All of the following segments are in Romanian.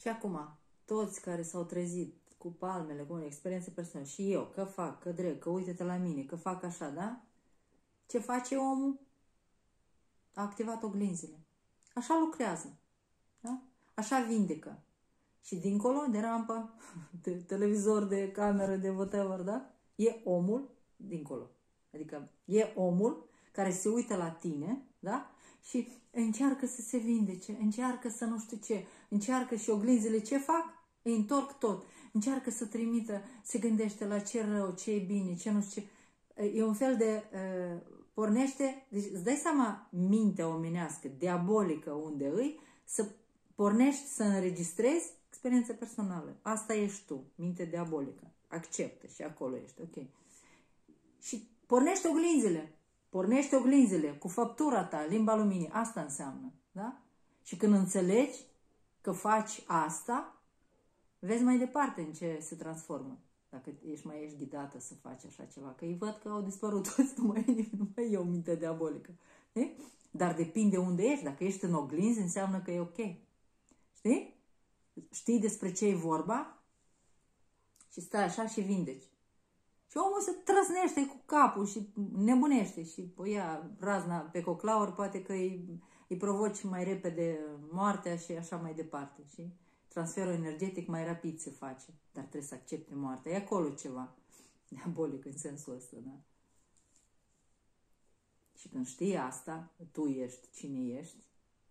Și acum, toți care s-au trezit cu palmele, cu experiențe personale, și eu, că fac, că dreg, că uite-te la mine, că fac așa, da? Ce face omul? A activat oglinzile. Așa lucrează. Da? Așa vindecă. Și dincolo de rampă, de televizor, de cameră, de whatever, da? E omul dincolo. Adică e omul care se uită la tine, da? Și încearcă să se vindece, încearcă să nu știu ce, încearcă și oglinzile ce fac? Îi întorc tot. Încearcă să trimită, se gândește la ce rău, ce e bine, ce nu știu ce. E un fel de... pornește, deci îți dai seama mintea omenească, diabolică unde îi, să pornești să înregistrezi experiență personală. Asta ești tu, minte diabolică. Acceptă și acolo ești, ok. Și pornește oglinzile. Pornește oglinzile cu făptura ta, limba luminii. Asta înseamnă, da? Și când înțelegi că faci asta, vezi mai departe în ce se transformă. Dacă ești ghidată să faci așa ceva. Că îi văd că au dispărut toți, nu mai e o minte diabolică. Știi? Dar depinde unde ești. Dacă ești în oglinzi, înseamnă că e ok. Știi? Știi despre ce e vorba și stai așa și vindeci. Și omul se trăsnește cu capul și nebunește și o ia razna pe coclauri, poate că îi provoci mai repede moartea și așa mai departe. Și transferul energetic mai rapid se face, dar trebuie să accepte moartea. E acolo ceva diabolic în sensul ăsta, da? Și când știi asta, tu ești cine ești,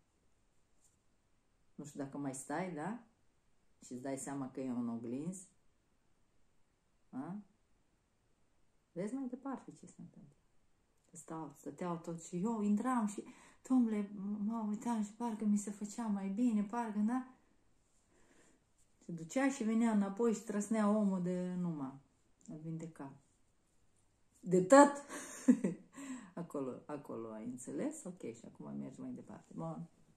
nu știu dacă mai stai, da? Și îți dai seama că e un oglinz, da? Vezi mai departe ce se întâmplă. Stăteau toți și eu intram și, domnule, mă uitam și parcă mi se făcea mai bine, parcă, da? Se ducea și venea înapoi și trăsnea omul de numai. Îl vindeca. De tot! acolo ai înțeles? Ok, și acum mergi mai departe. Bun.